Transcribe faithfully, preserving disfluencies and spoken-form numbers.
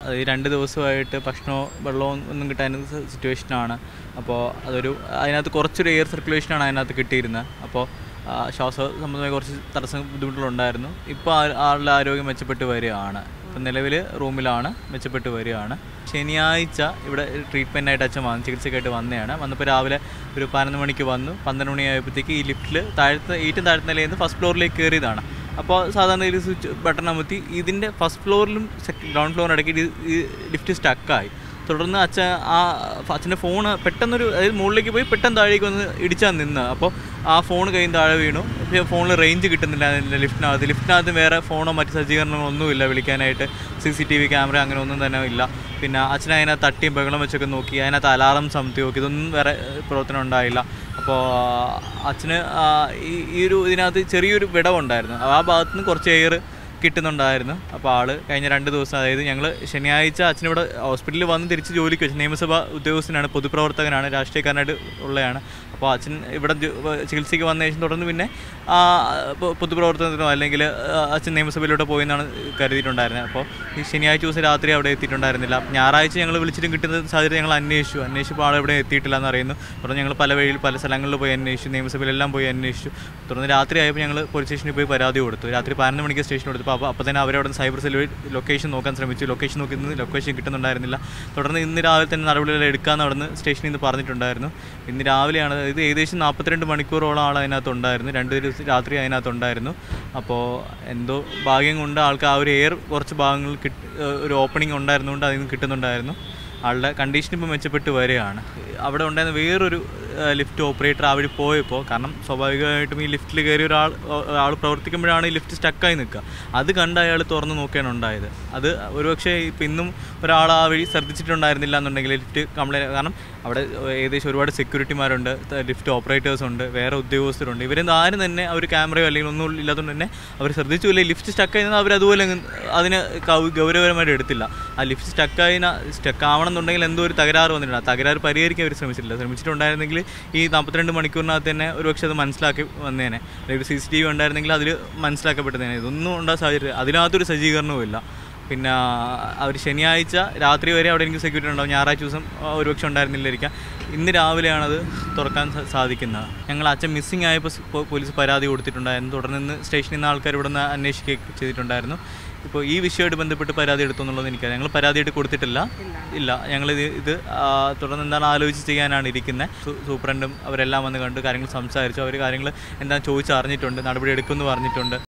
അത് രണ്ട് ദിവസമായിട്ട് ഭക്ഷണമോ വെള്ളമോ ഒന്നും കിട്ടാത്ത സിറ്റുവേഷനാണ്. അപ്പോൾ അതൊരു അതിനകത്ത് കുറച്ചൊരു എയർ സർക്കുലേഷനാണ് അതിനകത്ത് കിട്ടിയിരുന്നത്. അപ്പോൾ ശ്വാസ സംബന്ധമായ കുറച്ച് തടസ്സം ബുദ്ധിമുട്ടുകളുണ്ടായിരുന്നു. ഇപ്പോൾ ആളുടെ ആരോഗ്യം മെച്ചപ്പെട്ട് വരികയാണ്. ഇപ്പം നിലവിൽ റൂമിലാണ്, മെച്ചപ്പെട്ട് വരികയാണ്. ശനിയാഴ്ച ഇവിടെ ട്രീറ്റ്മെൻറ്റായിട്ട് അച്ഛൻ വന്നു, ചികിത്സയ്ക്കായിട്ട് വന്നതാണ്. വന്നപ്പോൾ രാവിലെ ഒരു പതിനൊന്ന് മണിക്ക് വന്നു. പന്ത്രണ്ട് മണിയായപ്പോഴത്തേക്ക് ഈ ലിഫ്റ്റിൽ താഴത്തെ ഏറ്റവും താഴത്തെ നിലയിൽ നിന്ന് ഫസ്റ്റ് ഫ്ലോറിലേക്ക് കയറിയതാണ്. അപ്പോൾ സാധാരണ ഒരു സ്വിച്ച് ബട്ടൺ അമർത്തി ഇതിൻ്റെ ഫസ്റ്റ് ഫ്ലോറിലും ഗ്രൗണ്ട് ഫ്ലോറിന് ഇടയ്ക്ക് ഈ ലിഫ്റ്റ് സ്റ്റക്കായി. തുടർന്ന് അച്ഛൻ ആ അച്ഛൻ്റെ ഫോണ് പെട്ടെന്നൊരു അതായത് മുകളിലേക്ക് പോയി പെട്ടെന്ന് താഴേക്ക് വന്ന് ഇടിച്ചാൽ നിന്ന്. അപ്പോൾ ആ ഫോൺ കയ്യിൽ താഴെ വീണു. പക്ഷേ ഫോണിൽ റേഞ്ച് കിട്ടുന്നില്ല അതിൻ്റെ ലിഫ്റ്റിനകത്ത്. ലിഫ്റ്റിനകത്ത് വേറെ ഫോണോ മറ്റ് സജ്ജീകരണങ്ങളോ ഒന്നുമില്ല വിളിക്കാനായിട്ട്. C C T V camera അങ്ങനെ ഒന്നും തന്നെ ഇല്ല. പിന്നെ അച്ഛൻ അതിനകത്ത് തട്ടിയും ബഹളം വെച്ചൊക്കെ നോക്കി, അതിനകത്ത് അലാറം സംതി നോക്കി, ഇതൊന്നും വേറെ പ്രവർത്തനം ഉണ്ടായില്ല. അപ്പോൾ അച്ഛന് ഈ ഈ ഒരു ഇതിനകത്ത് ചെറിയൊരു വിടവുണ്ടായിരുന്നു, ആ ഭാഗത്തു നിന്ന് കുറച്ച് എയർ കിട്ടുന്നുണ്ടായിരുന്നു. അപ്പോൾ ആൾ കഴിഞ്ഞ രണ്ട് ദിവസം അതായത് ഞങ്ങൾ ശനിയാഴ്ച അച്ഛനിവിടെ ഹോസ്പിറ്റലിൽ വന്ന് തിരിച്ച് ജോലിക്ക് വെച്ചു. നിയമസഭാ ഉദ്യോഗസ്ഥനാണ്, പൊതുപ്രവർത്തകനാണ്, രാഷ്ട്രീയക്കാരനായിട്ട് ഉള്ളതാണ്. അപ്പോൾ അച്ഛൻ ഇവിടെ ചികിത്സയ്ക്ക് വന്ന ശേഷം തുടർന്ന് പിന്നെ പൊതുപ്രവർത്തനത്തിനോ അല്ലെങ്കിൽ അച്ഛൻ നിയമസഭയിലൂടെ പോയി എന്നാണ് കരുതിയിട്ടുണ്ടായിരുന്നത്. അപ്പോൾ ഈ ശനിയാഴ്ച ദിവസം രാത്രി അവിടെ എത്തിയിട്ടുണ്ടായിരുന്നില്ല. ഞായറാഴ്ച ഞങ്ങൾ വിളിച്ചിട്ടും കിട്ടുന്ന സാഹചര്യം ഞങ്ങൾ അന്വേഷിച്ചു. അന്വേഷിച്ചപ്പോൾ ആൾ ഇവിടെ എത്തിയിട്ടില്ല എന്ന് അറിയുന്നു. തുടർന്ന് ഞങ്ങൾ പല വഴിയിൽ പല സ്ഥലങ്ങളിൽ പോയി അന്വേഷിച്ചു, നിയമസഭയിലെല്ലാം പോയി അന്വേഷിച്ചു. തുടർന്ന് രാത്രി ആയപ്പോൾ ഞങ്ങൾ പോലീസ് സ്റ്റേഷനിൽ പോയി പരാതി കൊടുത്തു. രാത്രി പതിനൊന്ന് മണിക്ക് സ്റ്റേഷൻ കൊടുത്തു. അപ്പോൾ അപ്പോൾ തന്നെ അവരവിടെ നിന്ന് സൈബർ സെല്ലിൽ ലൊക്കേഷൻ നോക്കാൻ ശ്രമിച്ചു. ലൊക്കേഷൻ നോക്കുന്നത് ലൊക്കേഷൻ കിട്ടുന്നുണ്ടായിരുന്നില്ല. തുടർന്ന് ഇന്ന് രാവിലെ തന്നെ നടപടികൾ എടുക്കാമെന്ന് അവിടെ നിന്ന് സ്റ്റേഷനിൽ നിന്ന് പറഞ്ഞിട്ടുണ്ടായിരുന്നു. ഇന്ന് രാവിലെയാണ്, ഇത് ഏകദേശം നാൽപ്പത്തിരണ്ട് മണിക്കൂറോളം ആൾ അതിനകത്തുണ്ടായിരുന്നു. രണ്ട് ദിവസം രാത്രി അതിനകത്തുണ്ടായിരുന്നു. അപ്പോൾ എന്തോ ഭാഗ്യം കൊണ്ട് ആൾക്ക് ആ ഒരു എയർ കുറച്ച് ഭാഗങ്ങളിൽ കിട്ടി, ഒരു ഓപ്പണിംഗ് ഉണ്ടായിരുന്നുകൊണ്ട് അതിൽ നിന്ന് കിട്ടുന്നുണ്ടായിരുന്നു. ആളുടെ കണ്ടീഷൻ ഇപ്പോൾ മെച്ചപ്പെട്ട് വരികയാണ്. അവിടെ ഉണ്ടായിരുന്ന വേറൊരു ലിഫ്റ്റ് ഓപ്പറേറ്റർ ആ വഴി പോയപ്പോൾ, കാരണം സ്വാഭാവികമായിട്ടും ഈ ലിഫ്റ്റിൽ കയറി ഒരാൾ ആൾ പ്രവർത്തിക്കുമ്പോഴാണ് ഈ ലിഫ്റ്റ് സ്റ്റക്കായി നിൽക്കുക. അത് കണ്ട് അയാൾ തുറന്ന് നോക്കിയാണ് ഉണ്ടായത്. അത് ഒരുപക്ഷെ ഇപ്പം ഇന്നും ഒരാൾ ആ വഴി ശ്രദ്ധിച്ചിട്ടുണ്ടായിരുന്നില്ല എന്നുണ്ടെങ്കിൽ ലിഫ്റ്റ് കംപ്ലൈൻറ്റ്, കാരണം അവിടെ ഏകദേശം ഒരുപാട് സെക്യൂരിറ്റിമാരുണ്ട്, ലിഫ്റ്റ് ഓപ്പറേറ്റേഴ്സുണ്ട്, വേറെ ഉദ്യോഗസ്ഥരുണ്ട്. ഇവരൊന്നും ആരും തന്നെ അവർ ക്യാമറയോ അല്ലെങ്കിൽ ഒന്നും ഇല്ലാത്തതുകൊണ്ട് തന്നെ അവർ ശ്രദ്ധിച്ചില്ല. ലിഫ്റ്റ് സ്റ്റക്കായി അവർ അതുപോലെ അതിന് ഗൗരവപരമായിട്ട് എടുത്തില്ല. ആ ലിഫ്റ്റ് സ്റ്റക്കായി സ്റ്റക്ക് ആവണം എന്നുണ്ടെങ്കിൽ എന്തോ ഒരു തകരാറ് വന്നിട്ടുണ്ട്. ആ തകരാറ് പരിഹരിക്കാൻ അവർ ശ്രമിച്ചിട്ടില്ല. ശ്രമിച്ചിട്ടുണ്ടായിരുന്നെങ്കിൽ ഈ നാൽപ്പത്തിരണ്ട് മണിക്കൂറിനകത്ത് തന്നെ ഒരുപക്ഷെ അത് മനസ്സിലാക്കി വന്നേനെ, അല്ലെങ്കിൽ സി സി ടി വി ഉണ്ടായിരുന്നെങ്കിൽ അതിൽ മനസ്സിലാക്കപ്പെട്ടതേനെ. ഇതൊന്നും ഉണ്ടായ സാഹചര്യം അതിനകത്തൊരു സജ്ജീകരണവും ഇല്ല. പിന്നെ അവർ ശനിയാഴ്ച രാത്രി വരെ അവിടെ എനിക്ക് സെക്യൂരിറ്റി ഉണ്ടാവും. ഞായറാഴ്ച ദിവസം ഒരുപക്ഷെ ഉണ്ടായിരുന്നില്ലായിരിക്കാം. ഇന്ന് രാവിലെയാണത് തുറക്കാൻ സാധിക്കുന്നത്. ഞങ്ങൾ അച്ഛൻ മിസ്സിംഗ് ആയപ്പോൾ പോലീസ് പരാതി കൊടുത്തിട്ടുണ്ടായിരുന്നു. തുടർന്ന് ഇന്ന് സ്റ്റേഷനിൽ നിന്ന് ആൾക്കാർ ഇവിടെ നിന്ന് അന്വേഷിക്കുകയൊക്കെ ചെയ്തിട്ടുണ്ടായിരുന്നു. ഇപ്പോൾ ഈ വിഷയമായിട്ട് ബന്ധപ്പെട്ട് പരാതി എടുത്തു എന്നുള്ളത് എനിക്കറിയാം. ഞങ്ങൾ പരാതിയായിട്ട് കൊടുത്തിട്ടില്ല ഇല്ല ഞങ്ങളിത് ഇത് തുടർന്ന് എന്താണ് ആലോചിച്ച് ചെയ്യാനാണ് ഇരിക്കുന്നത്. സൂപ്രണ്ടും അവരെല്ലാം വന്ന് കണ്ട് കാര്യങ്ങൾ സംസാരിച്ചു. അവർ കാര്യങ്ങൾ എന്താണ് ചോദിച്ചറിഞ്ഞിട്ടുണ്ട്, നടപടി എടുക്കുമെന്ന് പറഞ്ഞിട്ടുണ്ട്.